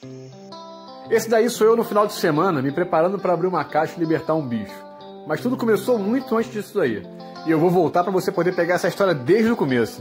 Esse daí sou eu no final de semana, me preparando para abrir uma caixa e libertar um bicho. Mas tudo começou muito antes disso daí. E eu vou voltar para você poder pegar essa história desde o começo.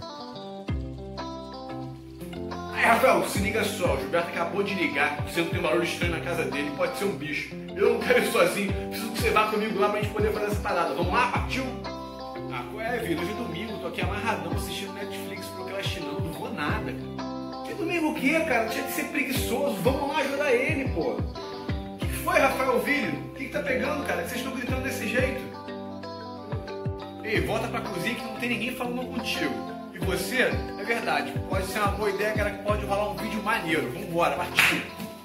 Aí, Rafael, se liga só, o Gilberto acabou de ligar, dizendo que tem um barulho estranho na casa dele, pode ser um bicho. Eu não quero ir sozinho, preciso que você vá comigo lá pra gente poder fazer essa parada. Vamos lá, partiu? Ah, qual é, vida? Hoje é domingo, tô aqui amarradão assistindo Netflix procrastinando, não vou nada, cara. Que domingo o quê, cara? Deixa de ser preguiçoso, vamos lá ajudar ele, pô. O que foi, Rafael Vílio? O que tá pegando, cara? Que vocês estão gritando desse jeito? Ei, volta pra cozinha que não tem ninguém falando contigo. E você, é verdade, pode ser uma boa ideia, cara, que pode rolar um vídeo maneiro. Vambora, partiu.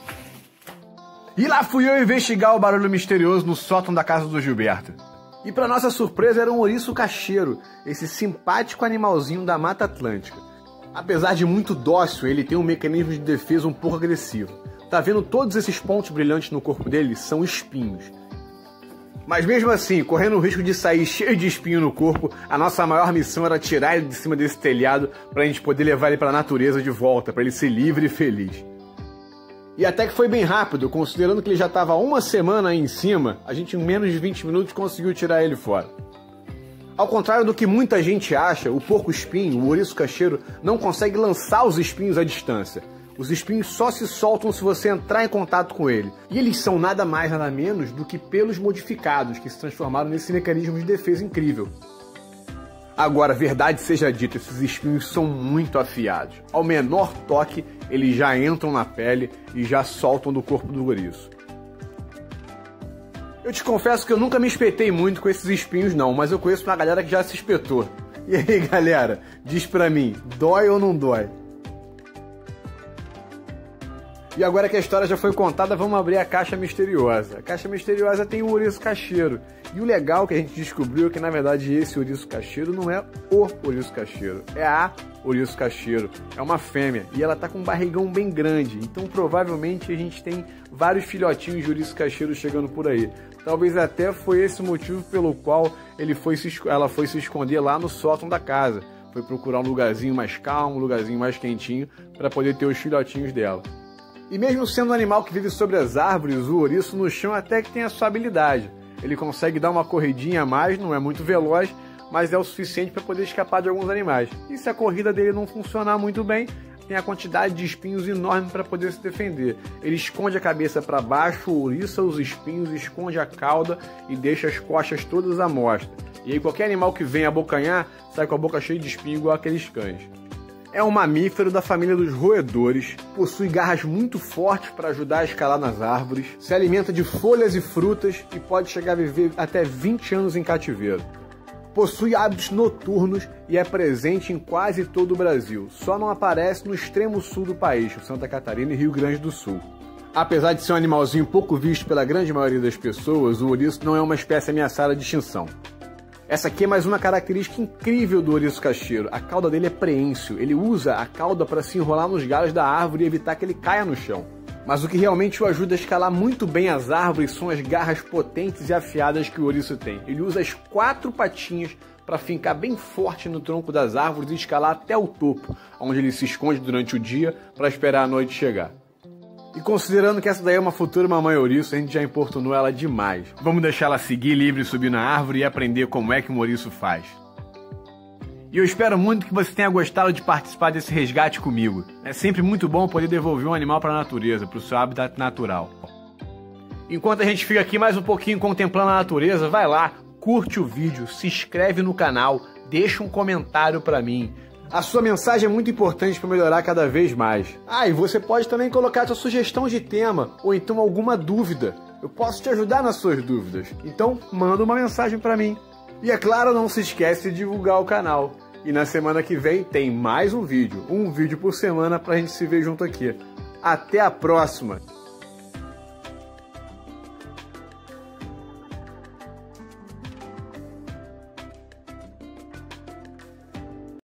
E lá fui eu investigar o barulho misterioso no sótão da casa do Gilberto. E para nossa surpresa era um ouriço cacheiro, esse simpático animalzinho da Mata Atlântica. Apesar de muito dócil, ele tem um mecanismo de defesa um pouco agressivo. Tá vendo todos esses pontos brilhantes no corpo dele? São espinhos. Mas mesmo assim, correndo o risco de sair cheio de espinho no corpo, a nossa maior missão era tirar ele de cima desse telhado pra gente poder levar ele pra natureza de volta, pra ele ser livre e feliz. E até que foi bem rápido, considerando que ele já estava uma semana aí em cima, a gente em menos de 20 minutos conseguiu tirar ele fora. Ao contrário do que muita gente acha, o porco-espinho, o ouriço cacheiro, não consegue lançar os espinhos à distância. Os espinhos só se soltam se você entrar em contato com ele. E eles são nada mais nada menos do que pelos modificados que se transformaram nesse mecanismo de defesa incrível. Agora, verdade seja dita, esses espinhos são muito afiados. Ao menor toque, eles já entram na pele e já soltam do corpo do ouriço. Eu te confesso que eu nunca me espetei muito com esses espinhos não, mas eu conheço uma galera que já se espetou. E aí, galera, diz pra mim, dói ou não dói? E agora que a história já foi contada, vamos abrir a caixa misteriosa. A caixa misteriosa tem o ouriço cacheiro. E o legal que a gente descobriu é que, na verdade, esse ouriço cacheiro não é o ouriço cacheiro, é a ouriço cacheiro. É uma fêmea e ela tá com um barrigão bem grande. Então, provavelmente, a gente tem vários filhotinhos de ouriço cacheiro chegando por aí. Talvez até foi esse o motivo pelo qual ela foi se esconder lá no sótão da casa. Foi procurar um lugarzinho mais calmo, um lugarzinho mais quentinho, para poder ter os filhotinhos dela. E mesmo sendo um animal que vive sobre as árvores, o ouriço no chão até que tem a sua habilidade. Ele consegue dar uma corridinha a mais, não é muito veloz, mas é o suficiente para poder escapar de alguns animais. E se a corrida dele não funcionar muito bem, tem a quantidade de espinhos enorme para poder se defender. Ele esconde a cabeça para baixo, ouriça os espinhos, esconde a cauda e deixa as costas todas à mostra. E aí qualquer animal que vem abocanhar, sai com a boca cheia de espinho igual aqueles cães. É um mamífero da família dos roedores, possui garras muito fortes para ajudar a escalar nas árvores, se alimenta de folhas e frutas e pode chegar a viver até 20 anos em cativeiro. Possui hábitos noturnos e é presente em quase todo o Brasil, só não aparece no extremo sul do país, Santa Catarina e Rio Grande do Sul. Apesar de ser um animalzinho pouco visto pela grande maioria das pessoas, o ouriço não é uma espécie ameaçada de extinção. Essa aqui é mais uma característica incrível do ouriço cacheiro. A cauda dele é preênsil. Ele usa a cauda para se enrolar nos galhos da árvore e evitar que ele caia no chão. Mas o que realmente o ajuda a escalar muito bem as árvores são as garras potentes e afiadas que o ouriço tem. Ele usa as 4 patinhas para fincar bem forte no tronco das árvores e escalar até o topo, onde ele se esconde durante o dia para esperar a noite chegar. E considerando que essa daí é uma futura mamãe ouriço, a gente já importunou ela demais. Vamos deixar ela seguir livre, subir na árvore e aprender como é que um ouriço faz. E eu espero muito que você tenha gostado de participar desse resgate comigo. É sempre muito bom poder devolver um animal para a natureza, para o seu habitat natural. Enquanto a gente fica aqui mais um pouquinho contemplando a natureza, vai lá, curte o vídeo, se inscreve no canal, deixa um comentário para mim. A sua mensagem é muito importante para melhorar cada vez mais. E você pode também colocar a sua sugestão de tema ou então alguma dúvida. Eu posso te ajudar nas suas dúvidas. Então, manda uma mensagem para mim. E é claro, não se esquece de divulgar o canal. E na semana que vem tem mais um vídeo por semana para a gente se ver junto aqui. Até a próxima!